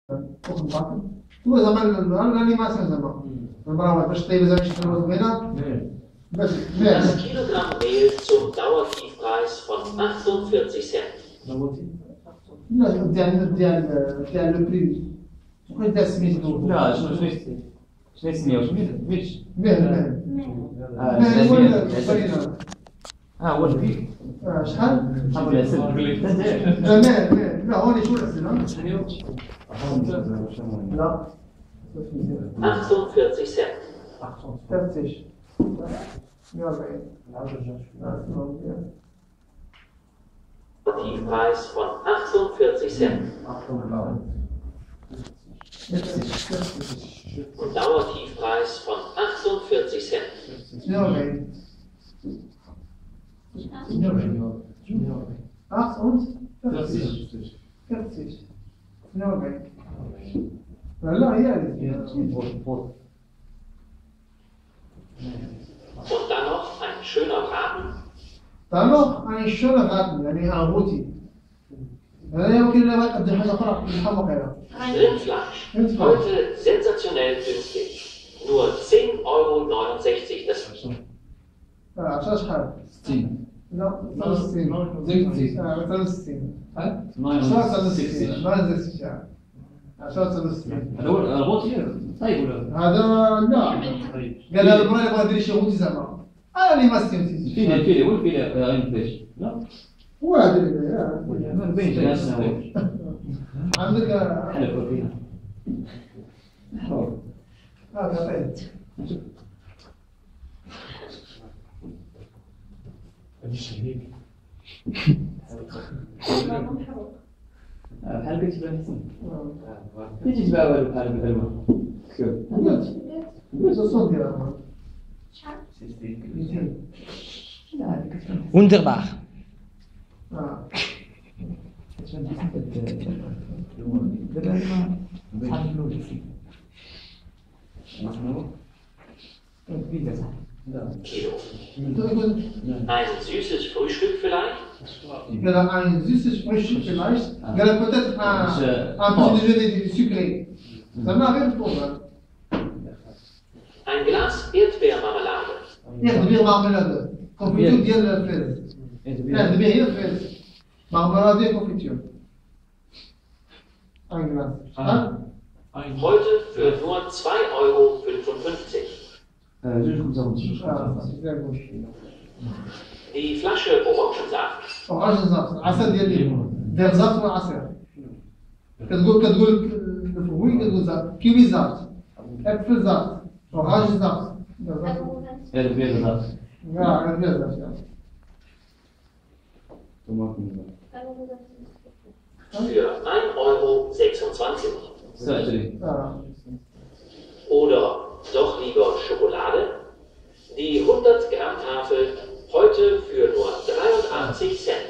واخد بالك هو زمان الانيماسيون زمان برافو باش طيب زعما شي حاجه زوينه باش Das Kilogramm Mehl zum Dauertiefpreis von 48 Cent. لا ديال لو بري بغيت دار سميتو لا شنو يسميو ميش مهل هو البيك شحال؟ حاول يسد لا هوني شو الاسئله؟ لا 48 Cent. 40 140 Tiefpreis von 48 Cent. Und Dauertiefpreis von 48 Cent. 40 لا هي Und dann noch ein schöner Braten. dann noch ein schöner Raten يعني عروتي هذا يمكن لما أبدأ حاجة أخرى الحمق هنا Rindfleisch. Heute sensationell günstig. Nur 10,69 €. Das عشان شحال؟ 60 لا 63 63 عشان 63 هذا هو الغوتي طيب ولا هذا لا قال هذا البراي يبغى يدير شي غوتي زعما انا اللي ما استمتعتش فيلي غير فيش لا هو هذا ما بين جالس عندك حلو فيها هذا طيب بحال كنت تبان حسن كنت تبان والو بحال بالالوان بس الصوت ديالها Wunderbar. Kilo. Ein süßes Frühstück vielleicht? قال un juste Frühstück vielleicht قال peut-être un petit déjeuner sucré زعما غير الفطور Ein Glas Erdbeermarmelade. ياخذ بيه مارميلاد كونفيتور ديال الفريز ياخذ بيه هي الفريز مارميلاد ديال كونفيتور un glas Heute für nur 2,55 €. Die Flasche Orangensaft. orangensaft عسل ديال الليمون ديال زاف والعصير كتقول الفوي كتقول زاف كيوي زاف ابل زاف orangensaft البيض ذات لا ابل زاف Für 1,26 €. سأجري Oder doch lieber Schokolade? Die 100 Gramm Tafel heute für nur 83 Cent.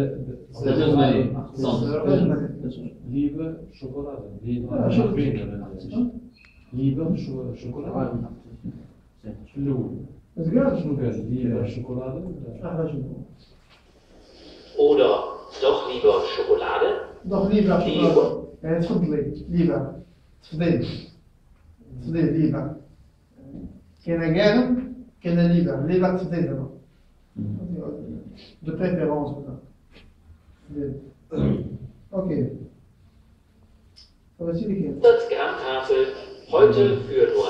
Liebe Schokolade. Liebe Schokolade. الأول شنو قال ليبر شوكولادة Oder doch lieber Schokolade? doch lieber Schokolade تفضلي lieber تفضيل lieber كاين كاع كاين lieber تفضيل دابا de préférence اوكي هذا الشيء اللي كاين 100 Gramm Tafel heute für nur